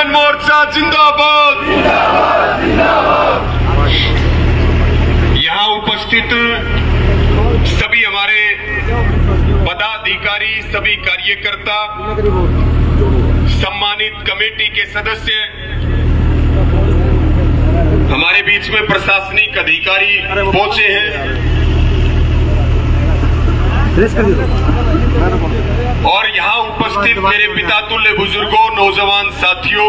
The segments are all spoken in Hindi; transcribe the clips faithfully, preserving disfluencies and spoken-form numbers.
किसान मोर्चा जिंदाबाद। यहाँ उपस्थित सभी हमारे पदाधिकारी, सभी कार्यकर्ता, सम्मानित कमेटी के सदस्य, हमारे बीच में प्रशासनिक अधिकारी पहुंचे हैं और यहाँ उपस्थित मेरे पिता तुल्य बुजुर्गों, नौजवान साथियों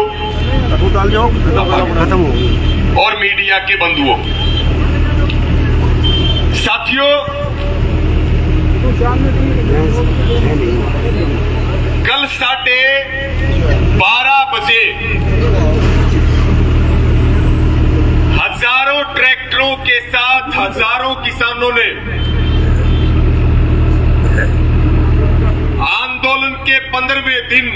और मीडिया के बंधुओं। साथियों, कल साढ़े बारह बजे हजारों ट्रैक्टरों के साथ हजारों किसानों ने आंदोलन के पंद्रहवें दिन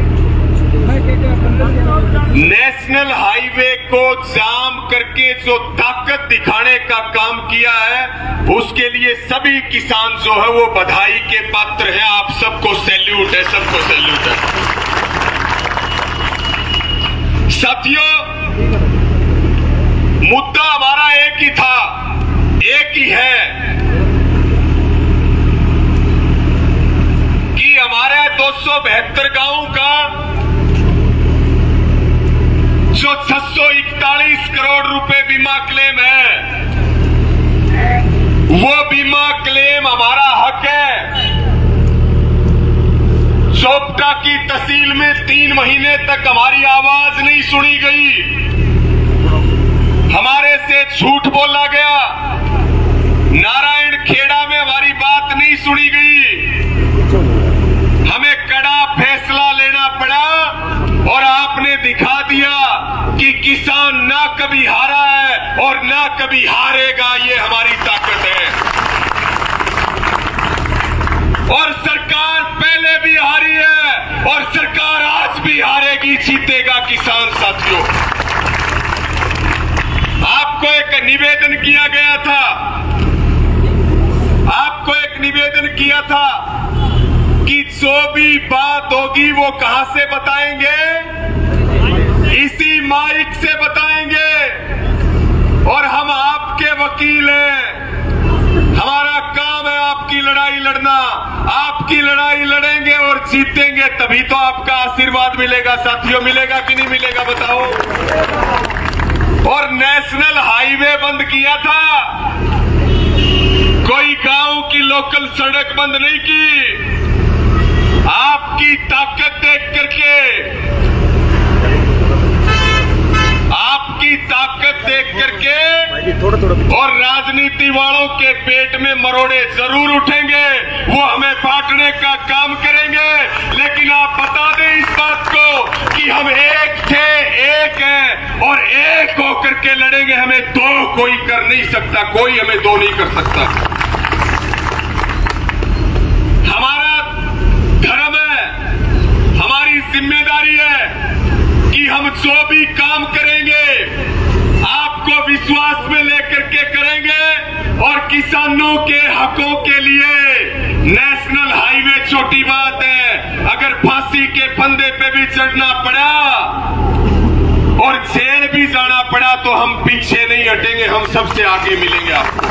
नेशनल हाईवे को जाम करके जो ताकत दिखाने का काम किया है, उसके लिए सभी किसान जो है वो बधाई के पात्र हैं। आप सबको सैल्यूट है, सबको सैल्यूट है। साथियों, मुद्दा हमारा एक ही था, एक ही है कि हमारे दो सौ बहत्तर गांव का जो छह सौ इकतालीस करोड़ रुपए बीमा क्लेम है, वो बीमा क्लेम हमारा हक है। चोपटा की तहसील में तीन महीने तक हमारी आवाज नहीं सुनी गई, हमारे से झूठ बोला गया। नारायण खेड़ा में हमारी बात नहीं सुनी गई, हमें कड़ा फैसला लेना पड़ा और आपने दिखा दिया कि किसान ना कभी हारा है और ना कभी हारेगा। ये हमारी ताकत है। और सरकार पहले भी हारी है और सरकार आज भी हारेगी, जीतेगा किसान। साथियों, आपको एक निवेदन किया गया था, आपको एक निवेदन किया था कि जो भी बात होगी वो कहां से बताएंगे? इसी माइक से बताएंगे। और हम आपके वकील हैं, हमारा काम है आपकी लड़ाई लड़ना। आपकी लड़ाई लड़ेंगे और जीतेंगे, तभी तो आपका आशीर्वाद मिलेगा। साथियों, मिलेगा कि नहीं मिलेगा बताओ? और नेशनल हाईवे बंद किया था, कोई गांव की लोकल सड़क बंद नहीं की। आपकी ताकत देख करके, आपकी ताकत देख करके और राजनीति वालों के पेट में मरोड़े जरूर उठेंगे, वो हमें बांटने का काम करेंगे। लेकिन आप बता दें इस बात को कि हम एक थे, एक हैं और एक होकर के लड़ेंगे। हमें दो कोई कर नहीं सकता, कोई हमें दो नहीं कर सकता। हमारा धर्म है, हमारी जिम्मेदारी है कि हम जो भी काम करेंगे आपको विश्वास में लेकर के करेंगे और किसानों के हकों के लिए। नेशनल हाईवे छोटी बात है, अगर फांसी के फंदे पे भी चढ़ना पड़ा और जेल भी जाना पड़ा तो हम पीछे नहीं हटेंगे, हम सबसे आगे मिलेंगे आपको।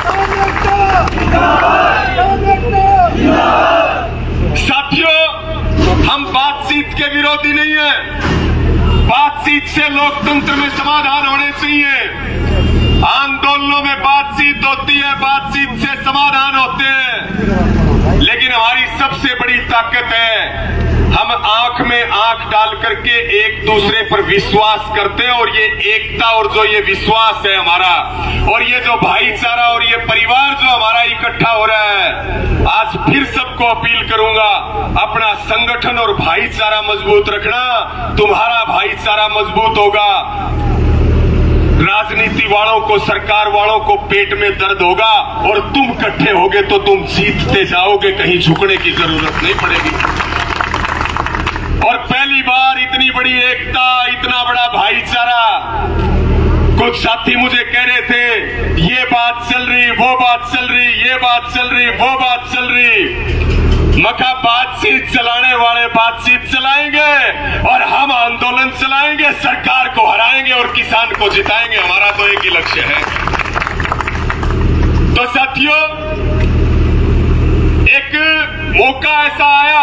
साथियों, हम बातचीत के विरोधी नहीं है। बातचीत से लोकतंत्र में समाधान होने चाहिए। आंदोलनों में बातचीत होती है, बातचीत से समाधान होते हैं। लेकिन हमारी सबसे बड़ी ताकत है, हम आंख में आंख डाल करके एक दूसरे पर विश्वास करते हैं। और ये एकता और जो ये विश्वास है हमारा, और ये जो भाईचारा और ये परिवार जो हमारा इकट्ठा हो रहा है, आज फिर सबको अपील करूंगा, अपना संगठन और भाईचारा मजबूत रखना। तुम्हारा भाईचारा मजबूत होगा, राजनीति वालों को, सरकार वालों को पेट में दर्द होगा और तुम इकट्ठे होगे तो तुम जीतते जाओगे, कहीं झुकने की जरूरत नहीं पड़ेगी। और पहली बार इतनी बड़ी एकता, इतना बड़ा भाईचारा। कुछ साथी मुझे कह रहे थे ये बात चल रही, वो बात चल रही, ये बात चल रही, वो बात चल रही। मका बातचीत चलाने वाले बातचीत चलाएंगे और हम आंदोलन चलाएंगे, सरकार को हराएंगे और किसान को जिताएंगे। हमारा तो एक ही लक्ष्य है। तो साथियों, एक मौका ऐसा आया।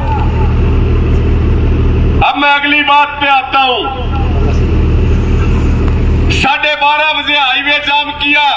अब मैं अगली बात पे आता हूं। साढ़े बारह बजे हाईवे जाम किया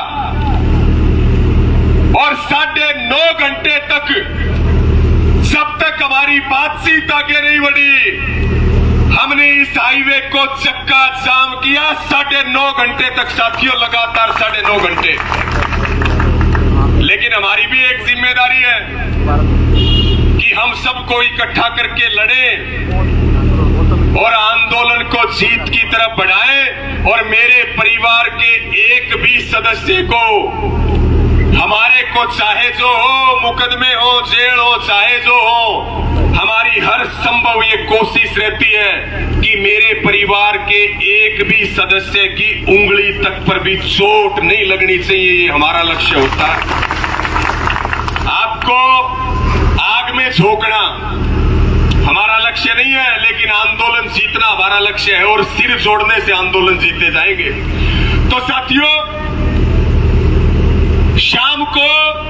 और साढ़े नौ घंटे तक, जब तक हमारी बातचीत आगे नहीं बढ़ी, हमने इस हाईवे को चक्का जाम किया। साढ़े नौ घंटे तक साथियों, लगातार साढ़े नौ घंटे। लेकिन हमारी भी एक जिम्मेदारी है कि हम सबको इकट्ठा करके लड़ें और आंदोलन को जीत की तरफ बढ़ाएं। और मेरे परिवार के एक भी सदस्य को, हमारे को चाहे जो हो, मुकदमे हो, जेल हो, चाहे जो हो, हमारी हर संभव ये कोशिश रहती है कि मेरे परिवार के एक भी सदस्य की उंगली तक पर भी चोट नहीं लगनी चाहिए। ये हमारा लक्ष्य होता है। आपको आग में झोंकना हमारा लक्ष्य नहीं है, लेकिन आंदोलन जीतना हमारा लक्ष्य है और सिर जोड़ने से आंदोलन जीते जाएंगे। तो साथियों, शाम को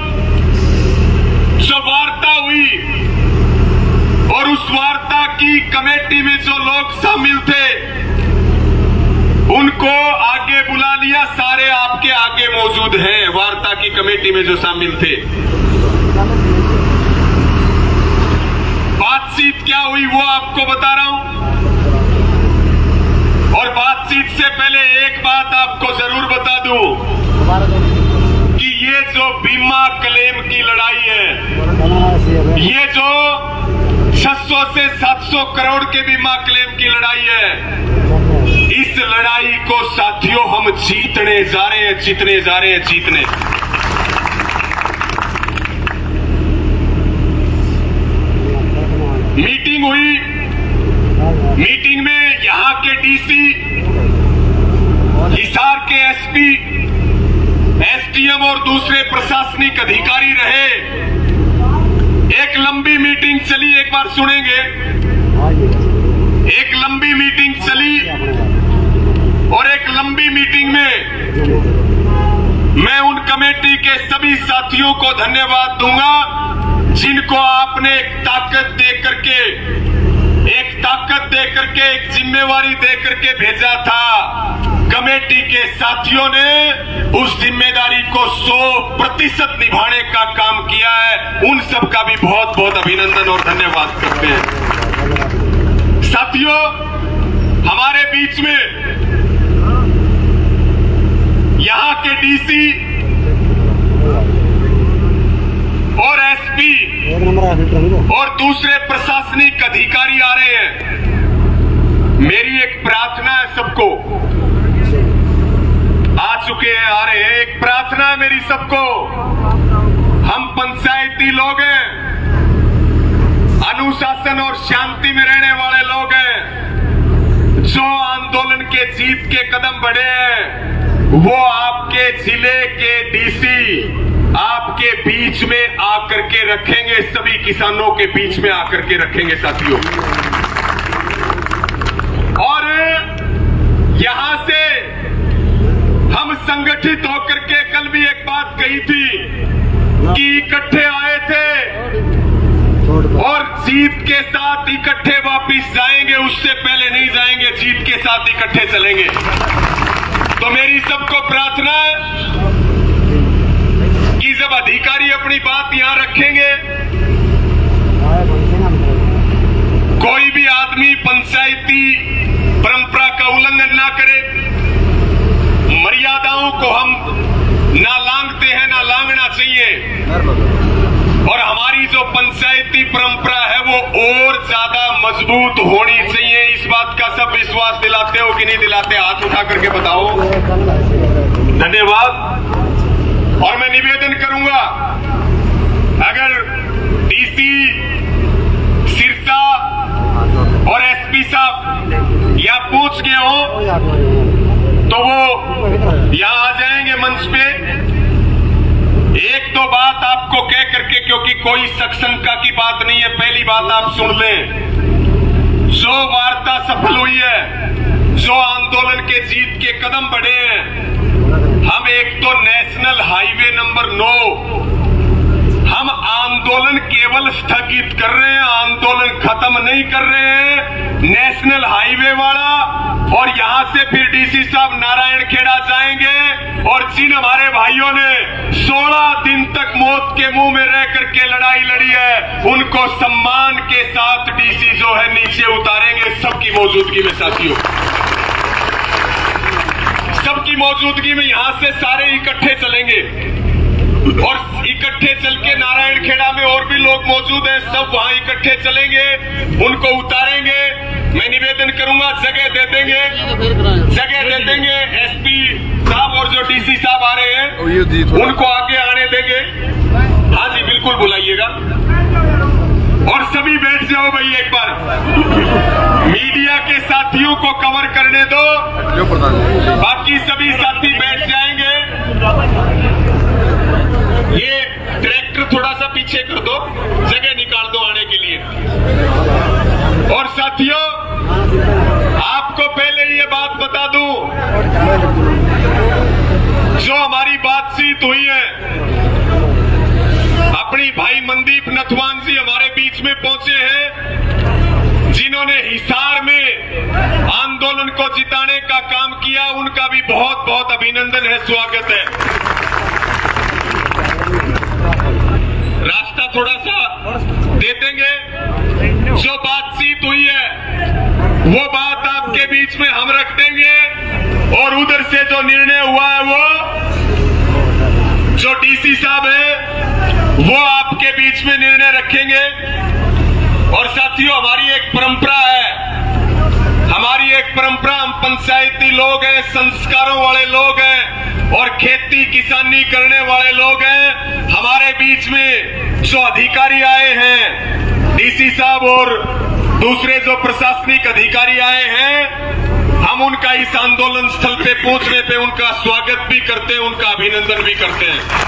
जो वार्ता हुई और उस वार्ता की कमेटी में जो लोग शामिल थे, उनको आगे बुला लिया। सारे आपके आगे मौजूद हैं, वार्ता की कमेटी में जो शामिल थे। बातचीत क्या हुई वो आपको बता रहा हूं। और बातचीत से पहले एक बात आपको जरूर बता दूं कि ये जो बीमा क्लेम की लड़ाई है, ये जो छह सौ से सात सौ करोड़ के बीमा क्लेम की लड़ाई है, इस लड़ाई को साथियों हम जीतने जा रहे हैं, जीतने जा रहे हैं, जीतने। मीटिंग हुई। मीटिंग में यहां के डीसी, हिसार के एसपी, एसडीएम और दूसरे प्रशासनिक अधिकारी रहे। एक लंबी मीटिंग चली, एक बार सुनेंगे। एक लंबी मीटिंग चली और एक लंबी मीटिंग में मैं उन कमेटी के सभी साथियों को धन्यवाद दूंगा जिनको आपने एक ताकत दे करके, एक ताकत दे करके, एक जिम्मेवारी दे करके भेजा था। कमेटी के साथियों ने उस जिम्मेदारी को सौ प्रतिशत निभाने का काम किया है। उन सब का भी बहुत बहुत अभिनंदन और धन्यवाद करते हैं। साथियों, हमारे बीच में यहां के डीसी और एसपी और दूसरे प्रशासनिक अधिकारी आ रहे हैं। मेरी एक प्रार्थना है, सबको आ चुके हैं, आ रहे हैं। एक प्रार्थना है मेरी सबको। हम पंचायती लोग हैं, अनुशासन और शांति में रहने वाले लोग हैं। जो आंदोलन के जीत के कदम बढ़े हैं, वो आपके जिले के डीसी आपके बीच में आकर के रखेंगे, सभी किसानों के बीच में आकर के रखेंगे साथियों। और यहां से हम संगठित होकर के, कल भी एक बात कही थी कि इकट्ठे आए थे और जीत के साथ इकट्ठे वापिस जाएंगे, उससे पहले नहीं जाएंगे, जीत के साथ इकट्ठे चलेंगे। तो मेरी सबको प्रार्थना है कि जब अधिकारी अपनी बात यहां रखेंगे, कोई भी आदमी पंचायती परंपरा का उल्लंघन ना करे, मर्यादाओं को हम ना लांघते हैं, ना लांघना चाहिए। और हमारी जो पंचायती परंपरा है वो और ज्यादा मजबूत होनी चाहिए। इस बात का सब विश्वास दिलाते हो कि नहीं दिलाते? हाथ उठा करके बताओ। धन्यवाद। और मैं निवेदन करूंगा, अगर डीसी सिरसा और एसपी साहब यहाँ पहुंच गए हो तो वो यहाँ आ जाएंगे मंच पे। एक दो बात आपको कह करके क्योंकि कोई शंका की बात नहीं है। पहली बात आप सुन लें, जो वार्ता सफल हुई है, जो आंदोलन के जीत के कदम बढ़े हैं, हम एक तो नेशनल हाईवे नंबर नौ हम आंदोलन केवल स्थगित कर रहे हैं, आंदोलन खत्म नहीं कर रहे हैं। नेशनल हाईवे वाला और यहां से फिर डीसी साहब नारायण खेड़ा जाएंगे और जिन हमारे भाइयों ने सोलह दिन तक मौत के मुंह में रह करके लड़ाई लड़ी है, उनको सम्मान के साथ डीसी जो है नीचे उतारेंगे, सबकी मौजूदगी में साथियों, सबकी मौजूदगी में यहां से सारे इकट्ठे चलेंगे और इकट्ठे चल के नारायण खेड़ा में और भी लोग मौजूद हैं, सब वहां इकट्ठे चलेंगे, उनको उतारेंगे। मैं निवेदन करूंगा, जगह दे देंगे, जगह दे देंगे। एसपी साहब और जो डीसी साहब आ रहे हैं उनको आगे आने देंगे। हाँ जी, बिल्कुल बुलाइएगा और सभी बैठ जाओ भाई। एक बार मीडिया के साथियों को कवर करने दो, बाकी सभी साथी बैठ जाएंगे। ये ट्रैक्टर थोड़ा सा पीछे कर दो, जगह निकाल दो आने के लिए। और साथियों, आपको पहले ये बात बता दूं, जो हमारी बातचीत हुई है, अपनी भाई मनदीप नथवान जी हमारे बीच में पहुंचे हैं, जिन्होंने हिसार में आंदोलन को जिताने का काम किया। उनका भी बहुत बहुत अभिनंदन है, स्वागत है। रास्ता थोड़ा सा दे देंगे। जो बातचीत हुई है वो बात आपके बीच में हम रख देंगे और उधर से जो निर्णय हुआ है वो जो डीसी साहब है वो आपके बीच में निर्णय रखेंगे। और साथियों, हमारी एक परंपरा है, हमारी एक परंपरा, हम पंचायती लोग हैं, संस्कारों वाले लोग हैं और खेती किसानी करने वाले लोग हैं। हमारे बीच में जो अधिकारी आए हैं, डीसी साहब और दूसरे जो प्रशासनिक अधिकारी आए हैं, हम उनका इस आंदोलन स्थल पे पहुंचने पे उनका स्वागत भी करते हैं, उनका अभिनंदन भी करते हैं।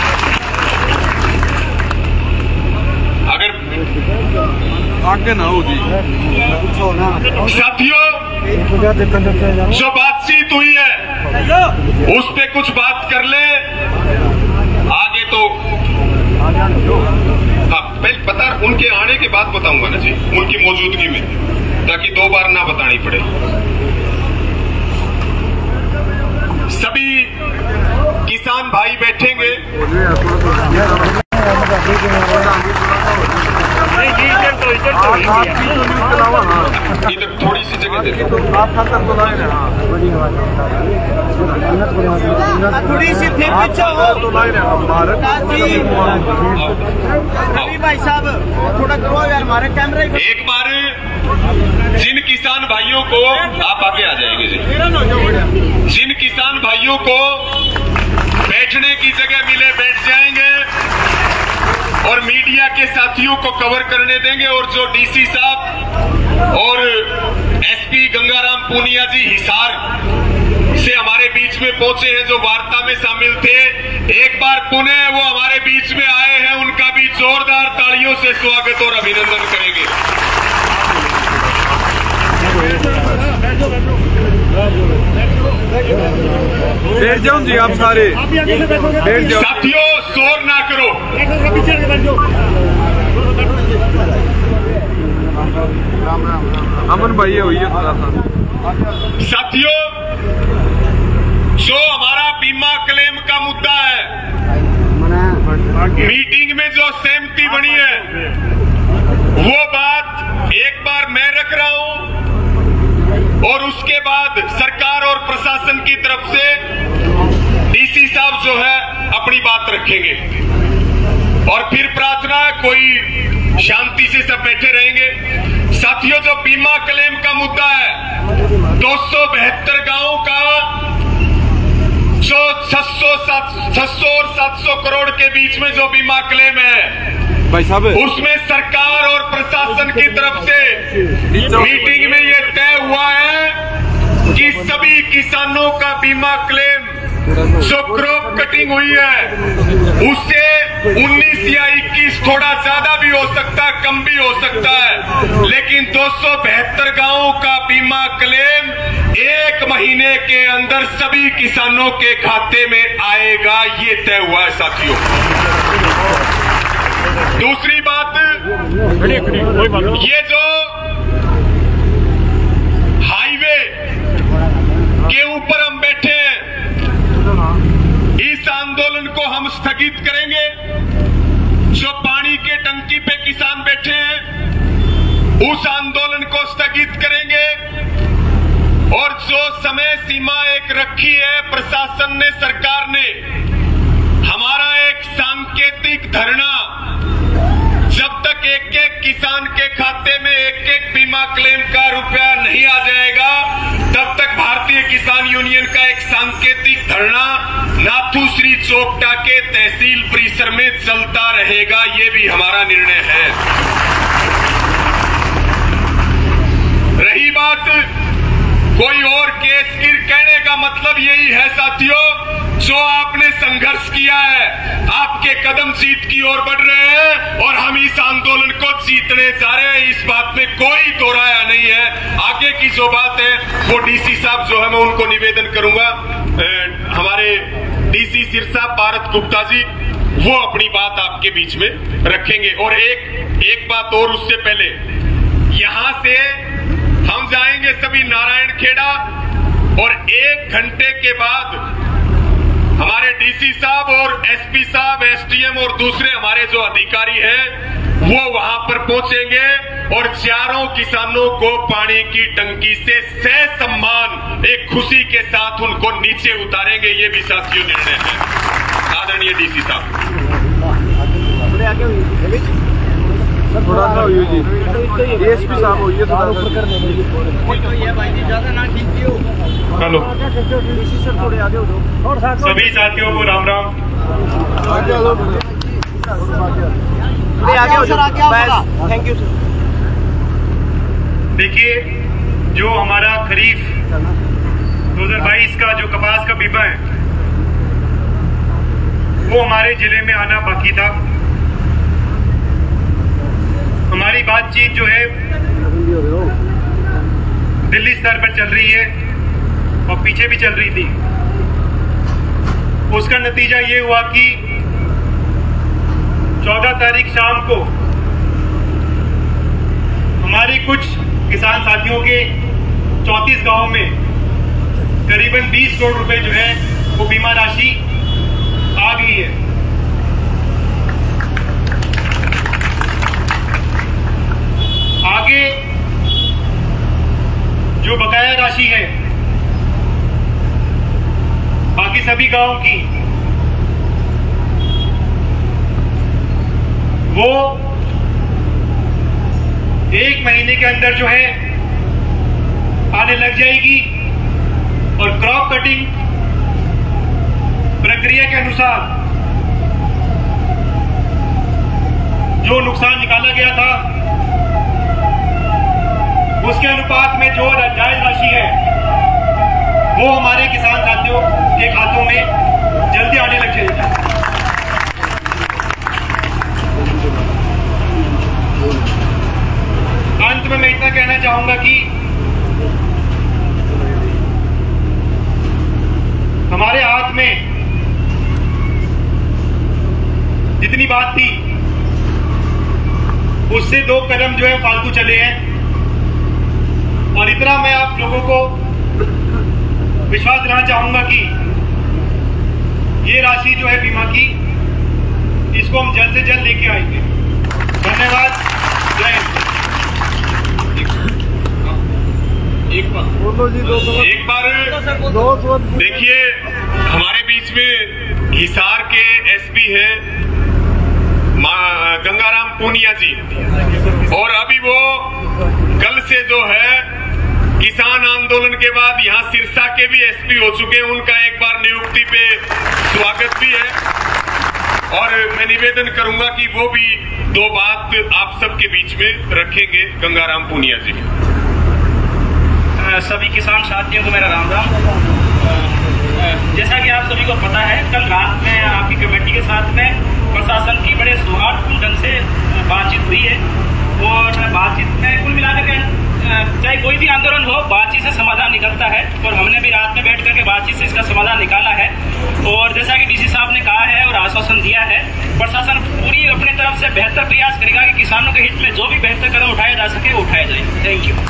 अगर आगे ना हो जी साथियों, जो बातचीत हुई है उस पे कुछ बात कर ले। आगे तो हाँ, पहले बता, उनके आने के बाद बताऊंगा ना जी, उनकी मौजूदगी में, ताकि दो बार ना बतानी पड़े। सभी किसान भाई बैठेंगे। इधर थोड़ी सी जगह दे, थोड़ी सी फिर पीछे हो भाई साहब, थोड़ा करो यार, हमारे कैमरे। एक बार जिन किसान भाइयों को, आप आगे आ जाएंगे जी, जिन किसान भाइयों को बैठने की जगह मिले बैठ जाएंगे और मीडिया के साथियों को कवर करने देंगे। और जो डीसी साहब और एसपी गंगाराम पूनिया जी हिसार से हमारे बीच में पहुंचे हैं, जो वार्ता में शामिल थे, एक बार पुनः वो हमारे बीच में आए हैं, उनका भी जोरदार तालियों से स्वागत और अभिनंदन करेंगे। बैठ जाओ जी, आप सारे बैठ जाओ। साथियों, शोर ना करो। अमन भाई हुई है थोड़ा सा। साथियों, जो हमारा बीमा क्लेम का मुद्दा है, मीटिंग में जो सहमति बनी है, वो बात एक बार मैं रख रहा हूं और उसके बाद सरकार और प्रशासन की तरफ से डीसी साहब जो है अपनी बात रखेंगे। और फिर प्रार्थना, कोई शांति से सब बैठे रहेंगे। साथियों, जो बीमा क्लेम का मुद्दा है, दो सौ बहत्तर गांवों का जो छह सौ और सात सौ करोड़ के बीच में जो बीमा क्लेम है भाई साहब, उसमें सरकार और प्रशासन की तरफ से मीटिंग में ये तय हुआ है कि सभी किसानों का बीमा क्लेम जो क्रॉप कटिंग हुई है उससे उन्नीस या इक्कीस, थोड़ा ज्यादा भी हो सकता है, कम भी हो सकता है, लेकिन दो सौ बहत्तर गांवों का बीमा क्लेम एक महीने के अंदर सभी किसानों के खाते में आएगा, ये तय हुआ है साथियों। दूसरी बात, ये जो हाईवे के ऊपर हम बैठे हैं, इस आंदोलन को हम स्थगित करेंगे। जो पानी के टंकी पे किसान बैठे हैं, उस आंदोलन को स्थगित करेंगे। और जो समय सीमा एक रखी है प्रशासन ने, सरकार ने, हमारा एक सांकेतिक धरना, जब तक एक एक किसान के खाते में एक एक बीमा क्लेम का रुपया नहीं आ जाएगा, तब तक भारतीय किसान यूनियन का एक सांकेतिक धरना नाथूश्री चौकटा के तहसील परिसर में चलता रहेगा। ये भी हमारा निर्णय है। रही बात कोई और केस गिर, कहने का मतलब यही है साथियों, जो आपने संघर्ष किया है, आपके कदम जीत की ओर बढ़ रहे हैं और हम इस आंदोलन को जीतने जा रहे हैं, इस बात में कोई दो राय नहीं है। आगे की जो बात है वो डीसी साहब जो है, मैं उनको निवेदन करूंगा, हमारे डीसी सिरसा पारस गुप्ता जी, वो अपनी बात आपके बीच में रखेंगे। और एक एक बात और, उससे पहले यहां से हम जाएंगे सभी नारायण खेड़ा, और एक घंटे के बाद हमारे डीसी साहब और एसपी साहब, एसडीएम और दूसरे हमारे जो अधिकारी हैं, वो वहां पर पहुंचेंगे और चारों किसानों को पानी की टंकी से सह सम्मान एक खुशी के साथ उनको नीचे उतारेंगे। ये भी साथियों निर्णय है। आदरणीय डीसी साहब, थोड़ा सा होइए जी, एसपी साहब होइए थोड़ा ऊपर करने हेलो थोड़े आगे हो जाओ। सभी साथियों को राम राम। आगे हो जाओ। Thank you sir. देखिए, जो हमारा खरीफ दो हज़ार बाईस का जो कपास का बीमा है, वो हमारे जिले में आना बाकी था। हमारी बातचीत जो है दिल्ली स्तर पर चल रही है और पीछे भी चल रही थी। उसका नतीजा ये हुआ कि चौदह तारीख शाम को हमारे कुछ किसान साथियों के चौंतीस गांवों में करीबन बीस करोड़ रुपए जो है वो बीमा राशि आ गई है। आगे जो बकाया राशि है बाकी सभी गांवों की, वो एक महीने के अंदर जो है आने लग जाएगी। और क्रॉप कटिंग प्रक्रिया के अनुसार जो नुकसान निकाला गया था, उसके अनुपात में जो जायज राशि है वो हमारे किसान साथियों के खातों में जल्दी आने लग जाएगी। अंत में मैं इतना कहना चाहूंगा कि हमारे हाथ में जितनी बात थी उससे दो कदम जो है फालतू चले हैं। और इतना मैं आप लोगों को विश्वास दिलाना चाहूंगा कि ये राशि जो है बीमा की, इसको हम जल्द से जल्द लेके आएंगे। धन्यवाद। जय हिंद। एक बार एक बार देखिए, हमारे बीच में हिसार के एसपी हैं गंगाराम पूनिया जी, और अभी वो कल से जो है किसान आंदोलन के बाद यहाँ सिरसा के भी एसपी हो चुके हैं। उनका एक बार नियुक्ति पे स्वागत भी है और मैं निवेदन करूंगा कि वो भी दो बात आप सबके बीच में रखेंगे। गंगाराम पूनिया जी। सभी किसान साथियों को मेरा राम राम। जैसा कि आप सभी को पता है, कल रात में आपकी कमेटी के साथ में प्रशासन बातचीत से इसका समाधान निकाला है। और जैसा कि डीसी साहब ने कहा है और आश्वासन दिया है, प्रशासन पूरी अपनी तरफ से बेहतर प्रयास करेगा कि किसानों के हित में जो भी बेहतर कदम उठाया जा सके वो उठाया जाए। Thank you.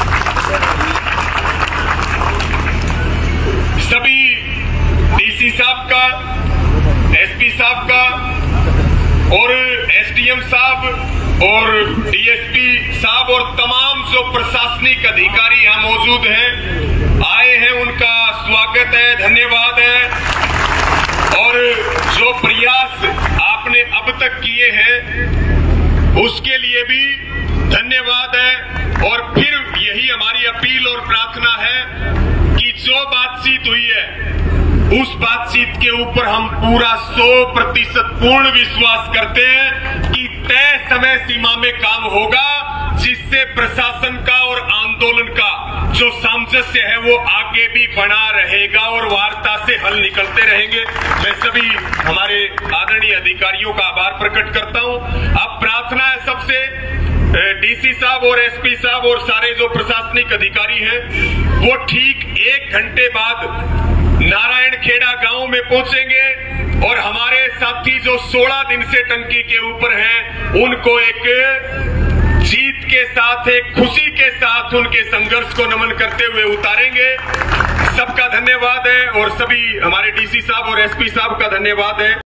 सभी डीसी साहब का, एसपी साहब का और एसडीएम साहब और डीएसपी साहब और तमाम जो प्रशासनिक अधिकारी यहाँ मौजूद हैं, आए हैं, उनका स्वागत है, धन्यवाद है। और जो प्रयास आपने अब तक किए हैं उसके लिए भी धन्यवाद है। और फिर यही हमारी अपील और प्रार्थना है कि जो बातचीत हुई है उस बातचीत के ऊपर हम पूरा सौ प्रतिशत पूर्ण विश्वास करते हैं कि तय समय सीमा में काम होगा, जिससे प्रशासन का और आंदोलन का जो सामंजस्य है वो आगे भी बना रहेगा और वार्ता से हल निकलते रहेंगे। मैं सभी हमारे आदरणीय अधिकारियों का आभार प्रकट करता हूं। अब प्रार्थना है सबसे, डीसी साहब और एसपी साहब और सारे जो प्रशासनिक अधिकारी हैं वो ठीक एक घंटे बाद नारायण खेड़ा गांव में पहुंचेंगे और हमारे साथी जो सोलह दिन से टंकी के ऊपर हैं उनको एक जीत के साथ, एक खुशी के साथ उनके संघर्ष को नमन करते हुए उतारेंगे। सबका धन्यवाद है और सभी हमारे डीसी साहब और एसपी साहब का धन्यवाद है।